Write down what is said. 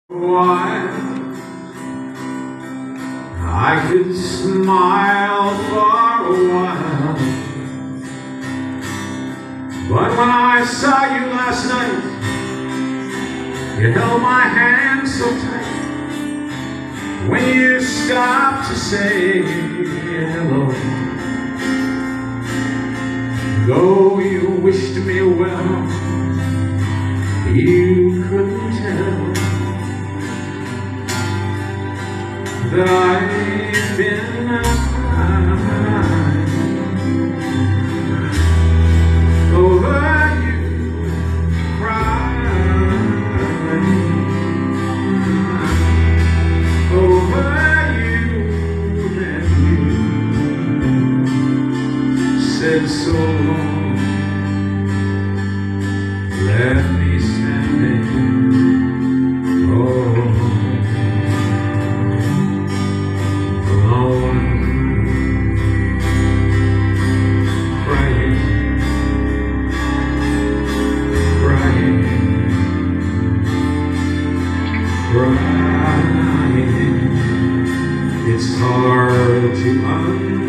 While I could smile for a while, but when I saw you last night, you held my hand so tight. When you stopped to say hello, though you wished me well, you couldn't tell that I've been over you, crying over you, and you said so long, let me stand there. Crying, it's hard to understand.